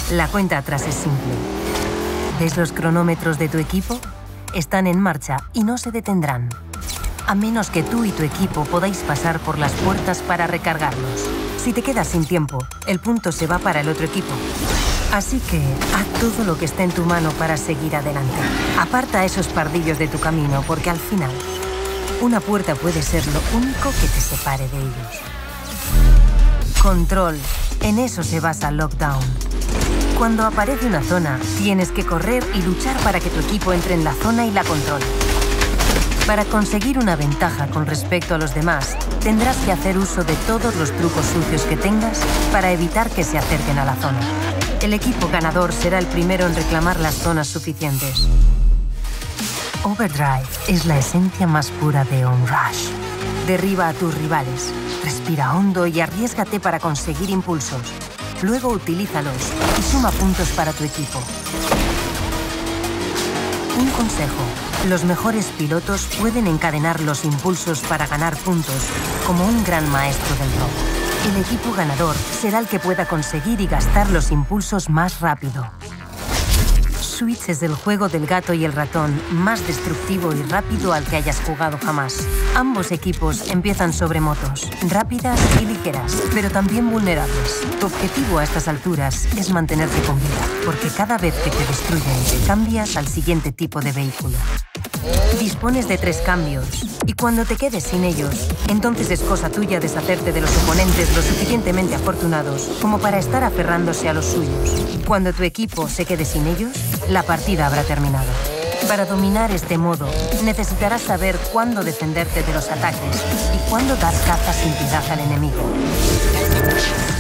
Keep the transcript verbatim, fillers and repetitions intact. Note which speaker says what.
Speaker 1: La cuenta atrás es simple. ¿Ves los cronómetros de tu equipo? Están en marcha y no se detendrán. A menos que tú y tu equipo podáis pasar por las puertas para recargarlos. Si te quedas sin tiempo, el punto se va para el otro equipo. Así que haz todo lo que esté en tu mano para seguir adelante. Aparta a esos pardillos de tu camino, porque al final, una puerta puede ser lo único que te separe de ellos. Control. En eso se basa Lockdown. Cuando aparece una zona, tienes que correr y luchar para que tu equipo entre en la zona y la controle. Para conseguir una ventaja con respecto a los demás, tendrás que hacer uso de todos los trucos sucios que tengas para evitar que se acerquen a la zona. El equipo ganador será el primero en reclamar las zonas suficientes. Overdrive es la esencia más pura de Onrush. Derriba a tus rivales, respira hondo y arriésgate para conseguir impulsos. Luego utilízalos y suma puntos para tu equipo. Un consejo. Los mejores pilotos pueden encadenar los impulsos para ganar puntos, como un gran maestro del rock. El equipo ganador será el que pueda conseguir y gastar los impulsos más rápido. Switch es el juego del gato y el ratón más destructivo y rápido al que hayas jugado jamás. Ambos equipos empiezan sobre motos, rápidas y ligeras, pero también vulnerables. Tu objetivo a estas alturas es mantenerte con vida, porque cada vez que te destruyen, cambias al siguiente tipo de vehículo. Dispones de tres cambios, y cuando te quedes sin ellos, entonces es cosa tuya deshacerte de los oponentes lo suficientemente afortunados como para estar aferrándose a los suyos. Cuando tu equipo se quede sin ellos, la partida habrá terminado. Para dominar este modo, necesitarás saber cuándo defenderte de los ataques y cuándo dar caza sin piedad al enemigo.